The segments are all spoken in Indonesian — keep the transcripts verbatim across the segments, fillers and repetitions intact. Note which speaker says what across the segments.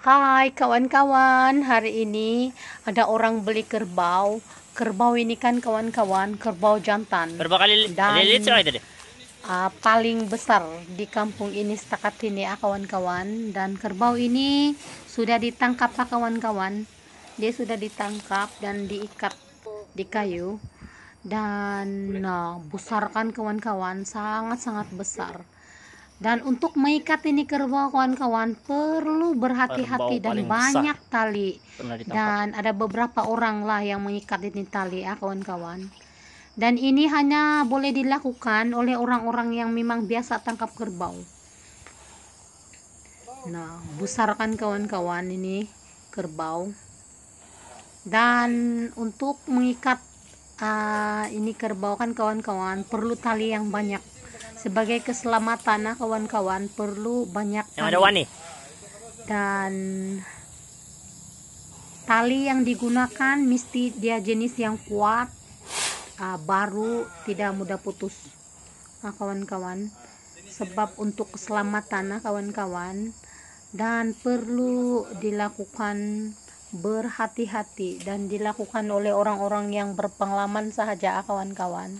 Speaker 1: Hai kawan-kawan, hari ini ada orang beli kerbau. Kerbau ini kan kawan-kawan, kerbau jantan.
Speaker 2: Berapa kali
Speaker 1: Dan
Speaker 2: lilit sih tadi?
Speaker 1: uh, paling besar di kampung ini setakat ini ya kawan-kawan. Dan kerbau ini sudah ditangkap pak kawan-kawan. Dia sudah ditangkap dan diikat di kayu. Dan nah, besar kan kawan-kawan, sangat-sangat besar. Dan untuk mengikat ini kerbau kawan-kawan perlu berhati-hati dan banyak tali. Dan ada beberapa orang lah yang mengikat ini tali ya kawan-kawan. Dan ini hanya boleh dilakukan oleh orang-orang yang memang biasa tangkap kerbau. Nah, besar kan kawan-kawan ini kerbau. Dan untuk mengikat uh, ini kerbau kan kawan-kawan perlu tali yang banyak. Sebagai keselamatan nah kawan-kawan perlu banyak tali.
Speaker 2: Yang ada wani.
Speaker 1: Dan tali yang digunakan mesti dia jenis yang kuat, uh, baru, tidak mudah putus nah kawan-kawan. Sebab untuk keselamatan nah kawan-kawan, dan perlu dilakukan berhati-hati dan dilakukan oleh orang-orang yang berpengalaman saja kawan-kawan.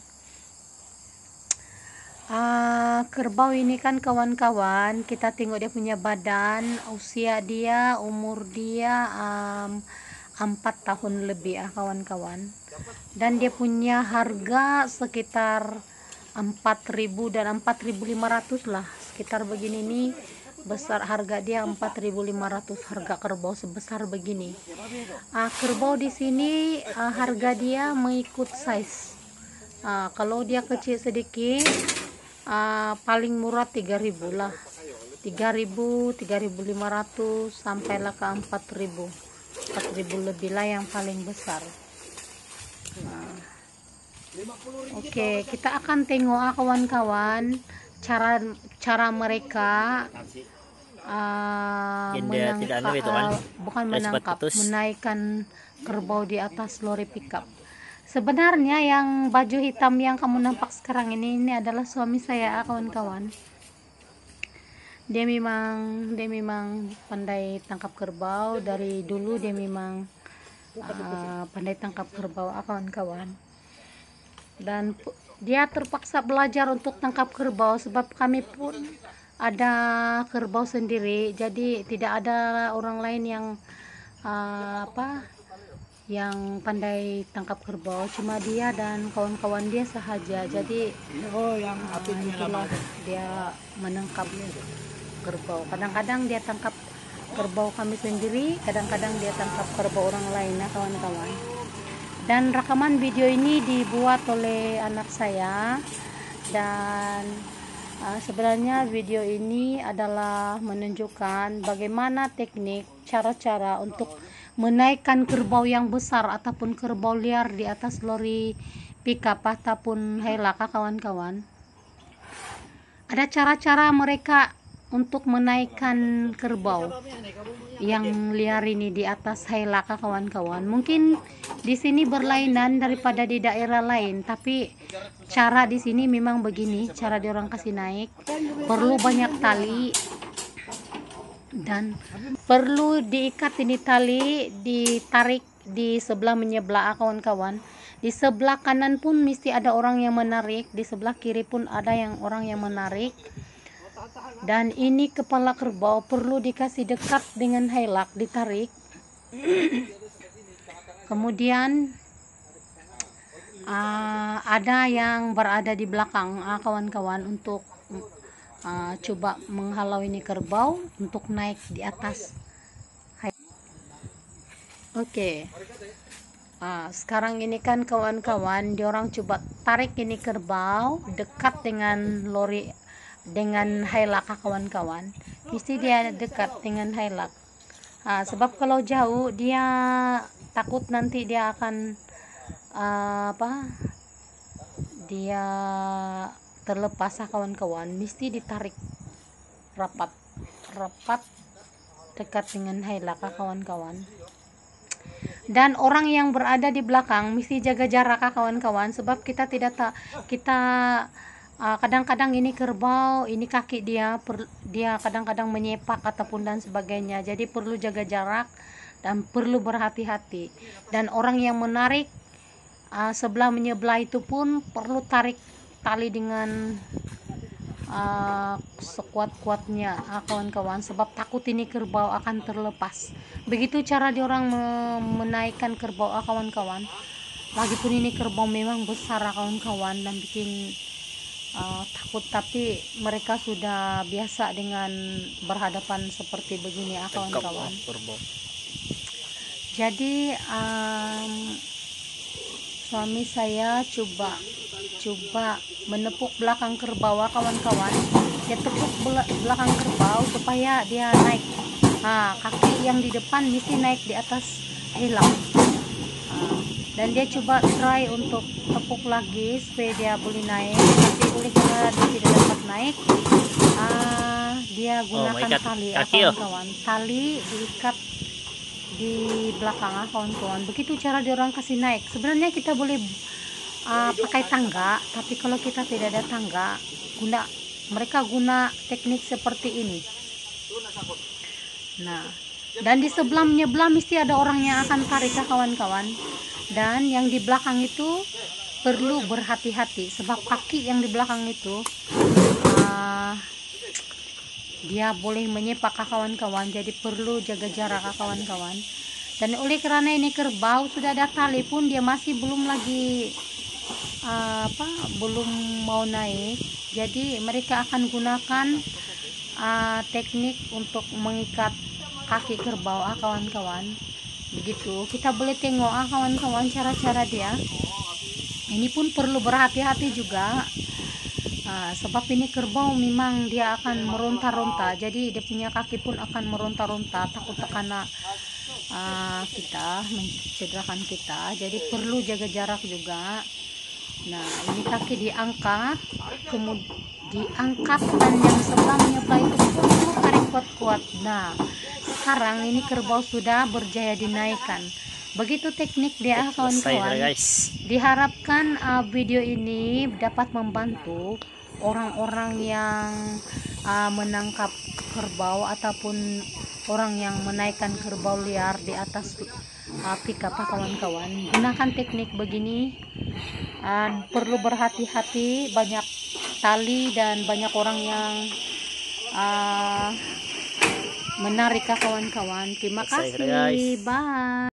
Speaker 1: Uh, kerbau ini kan kawan-kawan, kita tengok dia punya badan, usia dia, umur dia um, empat tahun lebih ya kawan-kawan. Dan dia punya harga sekitar empat ribu dan empat ribu lima ratus lah, sekitar begini nih. Besar harga dia empat ribu lima ratus, harga kerbau sebesar begini. Uh, kerbau di sini uh, harga dia mengikut size. Uh, kalau dia kecil sedikit, Uh, paling murah tiga ribu lah, tiga ribu, tiga ribu lima ratus sampailah ke empat ribu, empat ribu lebih lah yang paling besar. Nah, oke, okay, kita akan tengok kawan-kawan cara cara mereka uh, menangkap, uh, bukan menangkap, menaikkan kerbau di atas lori pickup. Sebenarnya yang baju hitam yang kamu nampak sekarang ini ini adalah suami saya kawan-kawan. Dia memang dia memang pandai tangkap kerbau dari dulu, dia memang uh, pandai tangkap kerbau kawan-kawan. Dan dia terpaksa belajar untuk tangkap kerbau sebab kami pun ada kerbau sendiri, jadi tidak ada orang lain yang uh, apa yang pandai tangkap kerbau, cuma dia dan kawan-kawan dia sahaja. Jadi oh yang uh, itulah dia menangkap kerbau. Kadang-kadang dia tangkap kerbau kami sendiri, kadang-kadang dia tangkap kerbau orang lain ya kawan-kawan. Dan rekaman video ini dibuat oleh anak saya, dan uh, sebenarnya video ini adalah menunjukkan bagaimana teknik cara-cara untuk menaikkan kerbau yang besar ataupun kerbau liar di atas lori pickup ataupun Hilux kawan-kawan. Ada cara-cara mereka untuk menaikkan kerbau yang liar ini di atas Hilux kawan-kawan. Mungkin di sini berlainan daripada di daerah lain, tapi cara di sini memang begini cara diorang kasih naik. Perlu banyak tali dan perlu diikat ini tali, ditarik di sebelah menyebelah kawan-kawan. Di sebelah kanan pun mesti ada orang yang menarik, di sebelah kiri pun ada yang orang yang menarik. Dan ini kepala kerbau perlu dikasih dekat dengan Hilux, ditarik. Kemudian uh, ada yang berada di belakang kawan-kawan uh, untuk Uh, coba menghalau ini kerbau untuk naik di atas. Oke, okay. uh, sekarang ini kan kawan-kawan, diorang coba tarik ini kerbau dekat dengan lori, dengan Hilux kawan-kawan. Mesti dia dekat dengan Hilux, uh, sebab kalau jauh dia takut nanti dia akan uh, apa? Dia terlepas kawan-kawan. Mesti ditarik rapat rapat dekat dengan Hilux kawan-kawan. Dan orang yang berada di belakang mesti jaga jarak kawan-kawan, sebab kita tidak tak kita kadang-kadang uh, ini kerbau, ini kaki dia per, dia kadang-kadang menyepak ataupun dan sebagainya, jadi perlu jaga jarak dan perlu berhati-hati. Dan orang yang menarik uh, sebelah menyebelah itu pun perlu tarik tali dengan uh, sekuat-kuatnya uh, kawan-kawan, sebab takut ini kerbau akan terlepas. Begitu cara diorang menaikkan kerbau uh, kawan-kawan. Lagipun ini kerbau memang besar kawan-kawan dan bikin uh, takut, tapi mereka sudah biasa dengan berhadapan seperti begini ya kawan-kawan. Jadi um, suami saya coba coba menepuk belakang kerbau kawan-kawan. Dia tepuk belakang kerbau supaya dia naik. Nah, kaki yang di depan mesti naik di atas helang. Dan dia coba try untuk tepuk lagi supaya dia boleh naik, tapi oleh karena dia tidak dapat naik, uh, dia gunakan oh, tali ya kawan-kawan. Tali diikat di belakang kawan-kawan. Begitu cara dia orang kasih naik. Sebenarnya kita boleh uh, pakai tangga, tapi kalau kita tidak ada tangga, guna mereka guna teknik seperti ini. Nah, dan di sebelah menyebelah mesti ada orang yang akan tarik ya kawan-kawan. Dan yang di belakang itu perlu berhati-hati, sebab kaki yang di belakang itu uh, dia boleh menyepak kawan-kawan, jadi perlu jaga jarak kawan-kawan. Dan oleh karena ini kerbau sudah ada tali pun dia masih belum lagi uh, apa belum mau naik, jadi mereka akan gunakan uh, teknik untuk mengikat kaki kerbau ah kawan-kawan. Begitu kita boleh tengok ah kawan-kawan cara-cara dia. Ini pun perlu berhati-hati juga, uh, sebab ini kerbau memang dia akan meronta-ronta, jadi dia punya kaki pun akan meronta-ronta, takut karena uh, kita mencederakan kita, jadi perlu jaga jarak juga. Nah, ini kaki diangkat, kemudian diangkat, dan yang sebelahnya itu perlu tarik kuat-kuat. Nah, sekarang ini kerbau sudah berjaya dinaikkan. Begitu teknik dia kawan-kawan. Diharapkan uh, video ini dapat membantu orang-orang yang uh, menangkap kerbau ataupun orang yang menaikkan kerbau liar di atas uh, pickup kawan-kawan. Gunakan teknik begini, uh, perlu berhati-hati, banyak tali dan banyak orang yang uh, menarik kawan-kawan. Terima kasih, bye.